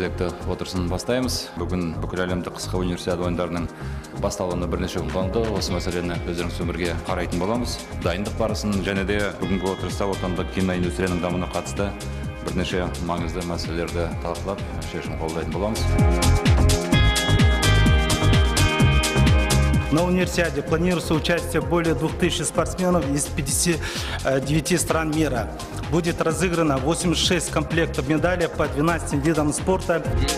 кезекті отырысын бастаймыз. Бүгін бүкіл әлемдік қысқы универсиада ойындарының басталуына бірнеше күн қалды. Осы мәселені өздеріңіз өмірге қарайтын боламыз. Дайындық барысын және де бүгінгі отырыста отандық киноиндустрияның дамуына қатысты бірнеше маңызды мәселелерді талқылап, шешім қабылдайтын боламыз. На универсиаде планируется участие более 2000 спортсменов из 59 стран мира. Будет разыграно 86 комплектов медалей по 12 видам спорта.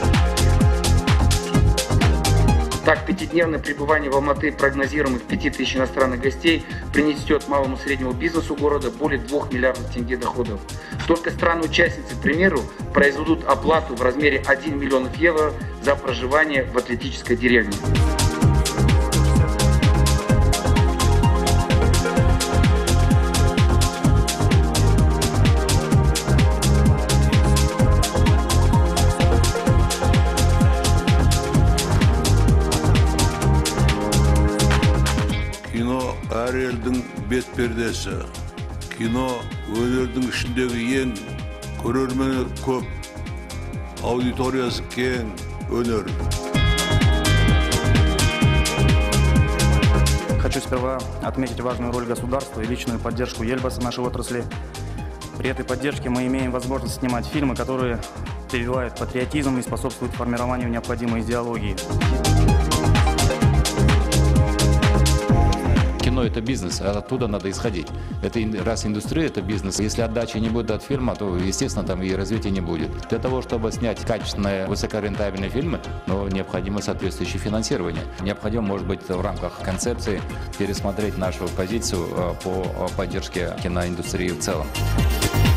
Так, пятидневное пребывание в Алматы прогнозируемых 5000 иностранных гостей принесет малому и среднему бизнесу города более 2 миллиардов тенге доходов. Только страны-участницы, к примеру, произведут оплату в размере 1 миллион евро за проживание в атлетической деревне. Кино әр елдің бет пердесі. Кино өнердің ішіндегі ең көрермені көп, аудиториясы кең өнер. Хочу сперва отметить важную роль государства и личную поддержку Ельбаса в нашей отрасли. При этой поддержке мы имеем возможность снимать фильмы, которые прививают патриотизм и способствуют формированию необходимой идеологии. Кино – это бизнес, а оттуда надо исходить. Это раз индустрия – это бизнес. Если отдачи не будет от фильма, то, естественно, там и развития не будет. Для того, чтобы снять качественные, высокорентабельные фильмы, необходимо соответствующее финансирование. Необходимо, может быть, в рамках концепции пересмотреть нашу позицию по поддержке киноиндустрии в целом.